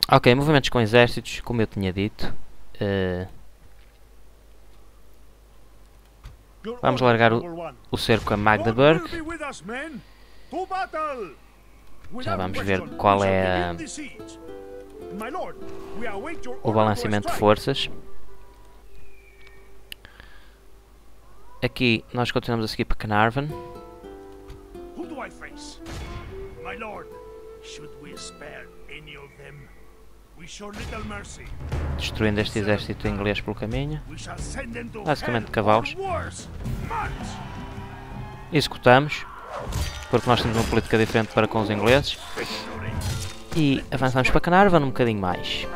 Ok, movimentos com exércitos, como eu tinha dito. Vamos largar o cerco a Magdeburg. Já vamos ver qual é o balanceamento de forças. Aqui nós continuamos a seguir para Carnarvon. Destruindo este exército inglês pelo caminho. Basicamente cavalos. Executamos, porque nós temos uma política diferente para com os ingleses. E avançamos para Carnarvon um bocadinho mais.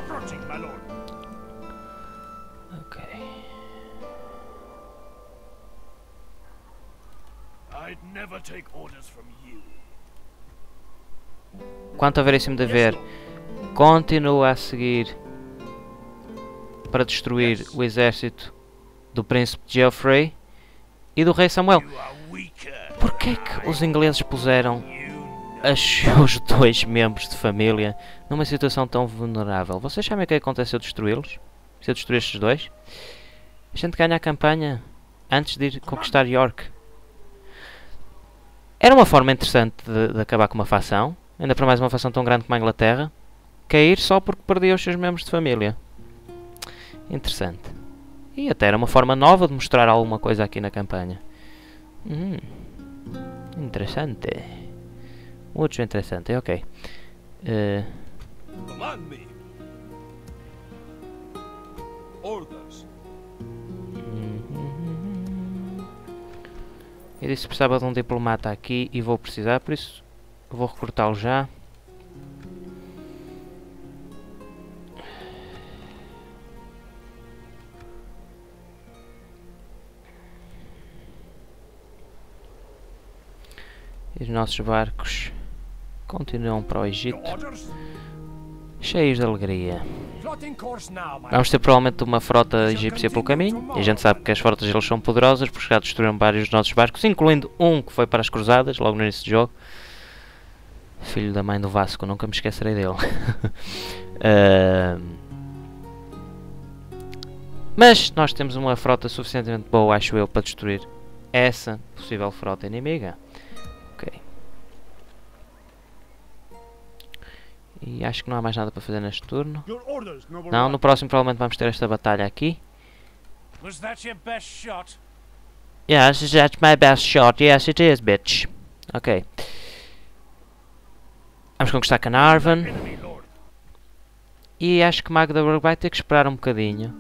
Ok. Quanto ao veríssimo dever, continua a seguir para destruir o exército do príncipe Geoffrey e do rei Samuel. Porquê que os ingleses puseram os dois membros de família numa situação tão vulnerável? Vocês sabem o que acontece se eu destruí-los? Se eu destruir estes dois? A gente ganha a campanha antes de ir conquistar York. Era uma forma interessante de acabar com uma facção, ainda para mais uma facção tão grande como a Inglaterra, cair só porque perdia os seus membros de família. Interessante. E até era uma forma nova de mostrar alguma coisa aqui na campanha. Interessante. Muito interessante, ok. Eu disse que precisava de um diplomata aqui e vou precisar, por isso vou recrutá-lo já. E os nossos barcos continuam para o Egito, cheios de alegria. Vamos ter provavelmente uma frota egípcia pelo caminho, e a gente sabe que as frotas deles são poderosas, porque já destruíram vários dos nossos barcos, incluindo um que foi para as cruzadas, logo no início do jogo. Filho da mãe do Vasco, nunca me esquecerei dele. Mas nós temos uma frota suficientemente boa, acho eu, para destruir essa possível frota inimiga. Ok. E acho que não há mais nada para fazer neste turno. Não, no próximo provavelmente vamos ter esta batalha aqui. Yes, that's my best shot. Yes, it is, bitch. Ok. Vamos conquistar Carnarvon. E acho que Magdeburg vai ter que esperar um bocadinho.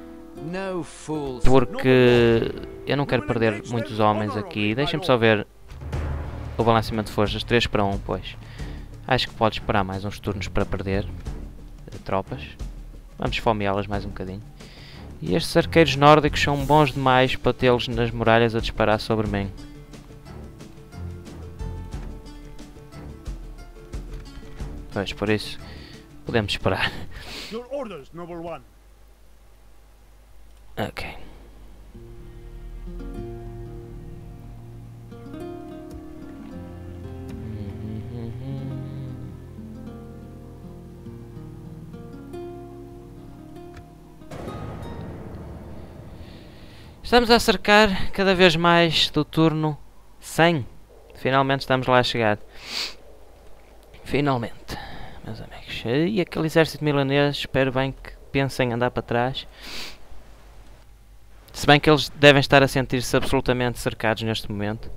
Porque eu não quero perder muitos homens aqui. Deixem-me só ver o balanceamento de forças. 3 para 1, pois. Acho que pode esperar mais uns turnos para perder tropas. Vamos esfomeá-las mais um bocadinho. E estes arqueiros nórdicos são bons demais para tê-los nas muralhas a disparar sobre mim. Pois, por isso, podemos esperar. Ok. Estamos a cercar cada vez mais do turno 100. Finalmente estamos lá a chegar. Finalmente, meus amigos. E aquele exército milanês, espero bem que pensem em andar para trás. Se bem que eles devem estar a sentir-se absolutamente cercados neste momento.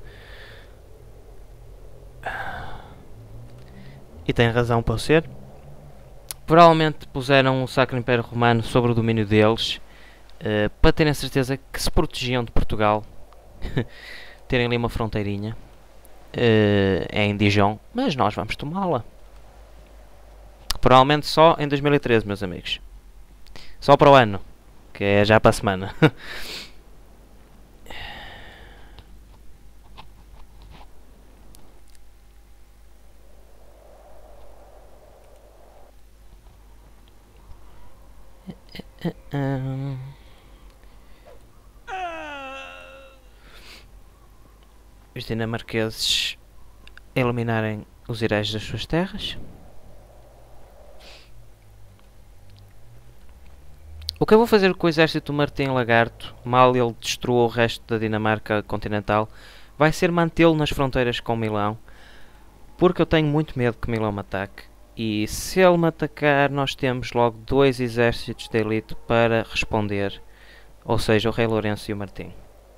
E têm razão para o ser. Provavelmente puseram o Sacro Império Romano sobre o domínio deles. Para terem certeza que se protegiam de Portugal. Terem ali uma fronteirinha. É em Dijon. Mas nós vamos tomá-la. Provavelmente só em 2013, meus amigos. Só para o ano. Que é já para a semana. Os dinamarqueses eliminarem os hereges das suas terras. O que eu vou fazer com o exército do Martim Lagarto, mal ele destruiu o resto da Dinamarca continental, vai ser mantê-lo nas fronteiras com Milão, porque eu tenho muito medo que Milão me ataque. E se ele me atacar, nós temos logo 2 exércitos de elite para responder, ou seja, o Rei Lourenço e o Martim.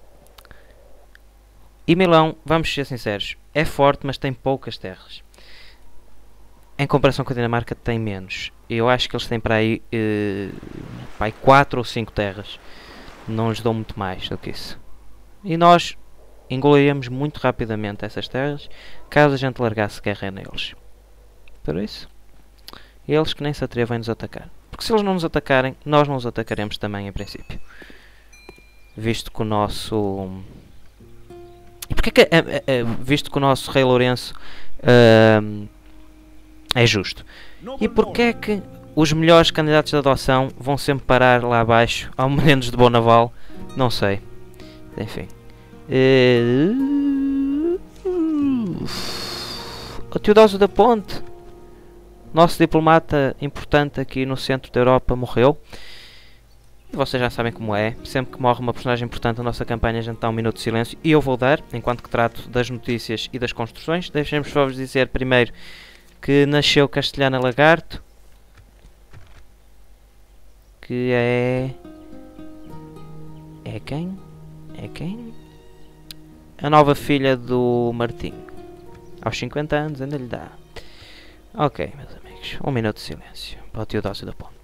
E Milão, vamos ser sinceros, é forte, mas tem poucas terras. Em comparação com a Dinamarca, tem menos. Eu acho que eles têm para aí 4 ou 5 terras. Não lhes dou muito mais do que isso. E nós engoliríamos muito rapidamente essas terras, caso a gente largasse guerra neles. Por isso, eles que nem se atrevem a nos atacar. Porque se eles não nos atacarem, nós não os atacaremos também, em princípio. Visto que o nosso... E porque que, visto que o nosso Rei Lourenço é justo. E porque é que os melhores candidatos de adoção vão sempre parar lá abaixo, ao menos de Bonaval? Não sei. Enfim. O Teodósio da Ponte, nosso diplomata importante aqui no centro da Europa, morreu. E vocês já sabem como é. Sempre que morre uma personagem importante na nossa campanha, a gente dá um minuto de silêncio. E eu vou dar, enquanto que trato das notícias e das construções. Deixem-me só vos dizer primeiro que nasceu Castelhana Lagarto, que é quem? É quem? A nova filha do Martim. Aos 50 anos ainda lhe dá. Ok, meus amigos, um minuto de silêncio para o Teodósio da Ponte.